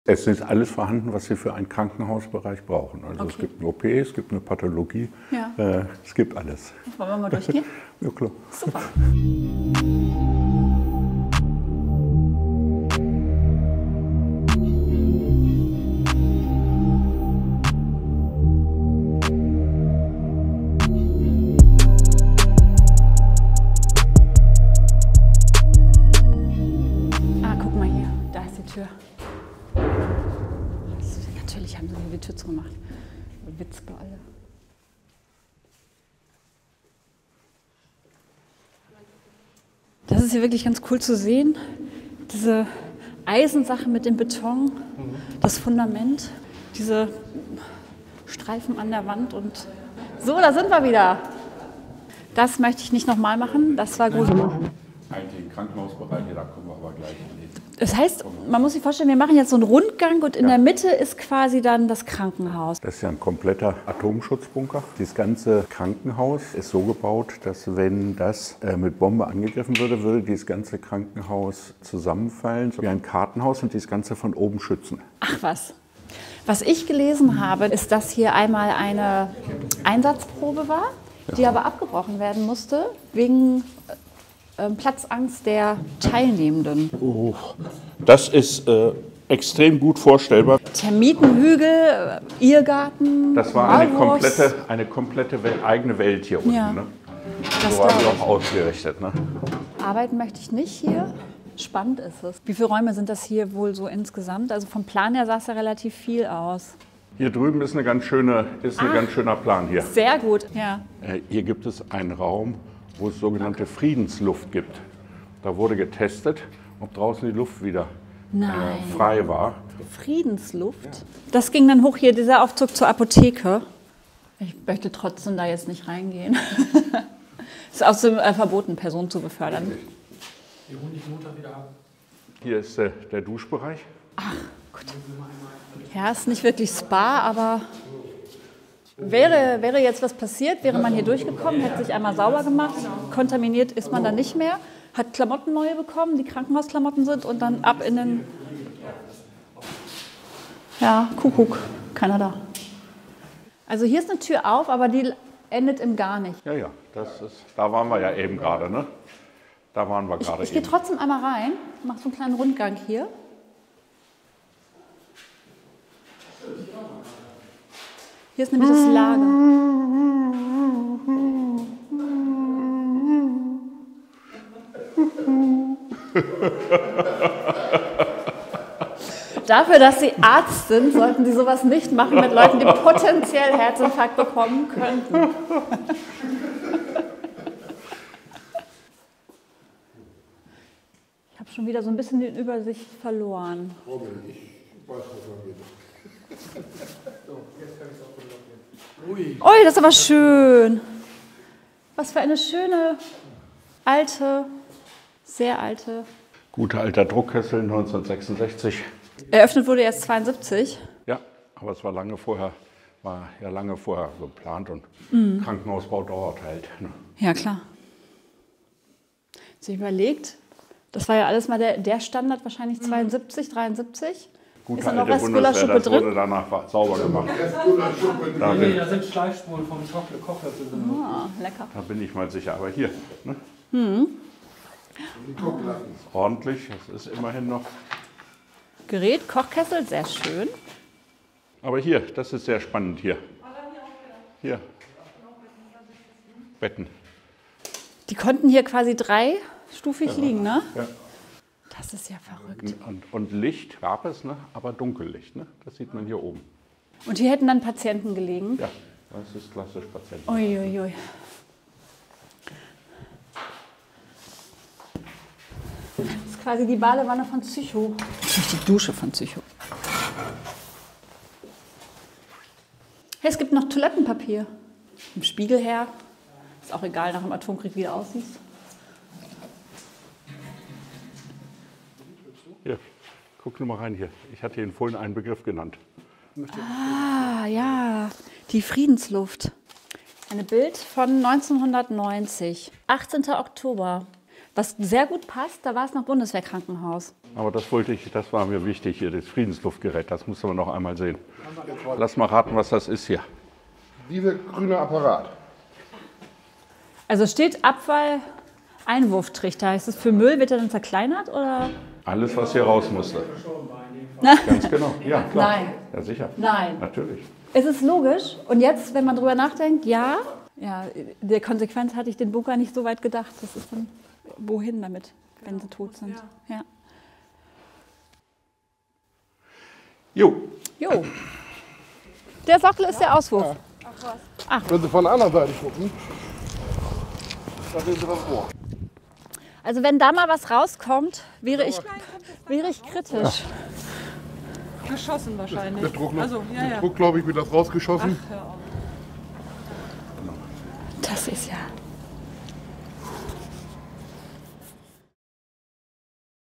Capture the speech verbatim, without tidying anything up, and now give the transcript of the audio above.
Es ist alles vorhanden, was Sie für einen Krankenhausbereich brauchen. Also Okay. Es gibt eine O P, es gibt eine Pathologie, Ja. äh, es gibt alles. Wollen wir mal durchgehen? Ja, klar. Super. Ah, guck mal hier, da ist die Tür. Natürlich haben sie die Tür zugemacht. Witzbolle. Das ist hier wirklich ganz cool zu sehen. Diese Eisensache mit dem Beton, das Fundament, diese Streifen an der Wand und so, da sind wir wieder. Das möchte ich nicht nochmal machen, das war gut. Eigentlich im Krankenhausbereich, da kommen wir aber gleich hin. Das heißt, man muss sich vorstellen, wir machen jetzt so einen Rundgang und in der Mitte ist quasi dann das Krankenhaus. Das ist ja ein kompletter Atomschutzbunker. Das ganze Krankenhaus ist so gebaut, dass wenn das äh, mit Bombe angegriffen würde, würde dieses ganze Krankenhaus zusammenfallen, so wie ein Kartenhaus und das Ganze von oben schützen. Ach was. Was ich gelesen habe, ist, dass hier einmal eine Einsatzprobe war, die aber abgebrochen werden musste wegen äh, Platzangst der Teilnehmenden. Oh, das ist äh, extrem gut vorstellbar. Termitenhügel, äh, Irrgarten, Das war eine Maulwurfs. komplette, eine komplette Wel eigene Welt hier unten. Ja. Ne? Das So war die glaube auch ausgerichtet. Ne? ich. Arbeiten möchte ich nicht hier. Spannend ist es. Wie viele Räume sind das hier wohl so insgesamt? Also vom Plan her sah es ja relativ viel aus. Hier drüben ist, eine ganz schöne, ist ein Ah. ganz schöner Plan hier. Sehr gut, ja. Äh, Hier gibt es einen Raum, wo es sogenannte Friedensluft gibt. Da wurde getestet, ob draußen die Luft wieder Nein. äh, frei war. Friedensluft. Das ging dann hoch hier, dieser Aufzug zur Apotheke. Ich möchte trotzdem da jetzt nicht reingehen. Es ist außerdem äh, verboten, Personen zu befördern. Wir holen dich Montag wieder ab. Hier ist äh, der Duschbereich. Ja, ist nicht wirklich Spa, aber wäre, wäre jetzt was passiert, wäre man hier durchgekommen, hätte sich einmal sauber gemacht, kontaminiert ist man dann nicht mehr, hat Klamotten neue bekommen, die Krankenhausklamotten sind und dann ab in den... Ja, Kuckuck, keiner da. Also hier ist eine Tür auf, aber die endet im Gar nicht. Ja, ja, das ist, da waren wir ja eben gerade, ne? Da waren wir gerade Ich gehe eben. trotzdem einmal rein, mache so einen kleinen Rundgang hier. Hier ist nämlich das Lager. Dafür, dass Sie Arzt sind, sollten Sie sowas nicht machen mit Leuten, die potenziell Herzinfarkt bekommen könnten. Ich habe schon wieder so ein bisschen die Übersicht verloren. Ui. Ui, das ist aber schön. Was für eine schöne, alte, sehr alte. Guter alter Druckkessel neunzehnhundertsechsundsechzig. Eröffnet wurde erst zweiundsiebzig. Ja, aber es war lange vorher, war ja lange vorher geplant und Mhm. Krankenhausbau dauert halt. Ne? Ja, klar. Sie überlegt, das war ja alles mal der, der Standard, wahrscheinlich zweiundsiebzig, dreiundsiebzig. Gute Ist da noch alte was Bundeswehr, Gulaschsuppe das drin? wurde danach wa- sauber gemacht. Da Nee, bin, da sind Schleifspuren vom Koch- Kochlöffel drin. Ah, lecker. da bin ich mal sicher. Aber hier, ne? Mhm. Ist ordentlich, es ist immerhin noch. Gerät, Kochkessel, sehr schön. Aber hier, das ist sehr spannend hier. Hier. Betten. Die konnten hier quasi dreistufig liegen, ne? Ja. Das ist ja verrückt. Und, und Licht gab es, ne? Aber Dunkellicht. Ne? Das sieht man hier oben. Und hier hätten dann Patienten gelegen. Ja, das ist klassisch Patient. Uiuiui. Ui, ui. Das ist quasi die Badewanne von Psycho. Nicht die Dusche von Psycho. Hey, es gibt noch Toilettenpapier. Im Spiegel her. Ist auch egal, nach dem Atomkrieg, wie du aussiehst. Hier, guck nur mal rein hier. Ich hatte Ihnen vorhin einen Begriff genannt. Ah, ja, die Friedensluft. Ein Bild von neunzehnhundertneunzig, achtzehnter Oktober. Was sehr gut passt, da war es noch Bundeswehrkrankenhaus. Aber das wollte ich, das war mir wichtig hier, das Friedensluftgerät, das muss man noch einmal sehen. Lass mal raten, was das ist hier. Dieser grüne Apparat. Also steht Abfall-Einwurftrichter. Heißt es für Müll, wird er dann zerkleinert oder? Alles, was hier raus musste. Ganz genau, ja klar. Nein. Ja, sicher. Nein. Natürlich. Es ist logisch. Und jetzt, wenn man drüber nachdenkt, ja, ja, der Konsequenz hatte ich den Bunker nicht so weit gedacht. Das ist dann, wohin damit, wenn sie tot sind. Ja. Jo. Jo. Der Sockel ist der Auswurf. Wenn Sie von der anderen Seite gucken, da sehen Sie das Rohr. Also wenn da mal was rauskommt, wäre ich, wäre ich kritisch. Geschossen wahrscheinlich. Der Druck, Also, ja, der ja. Druck glaube ich, wird das rausgeschossen. Ach, hör auf. Das ist ja...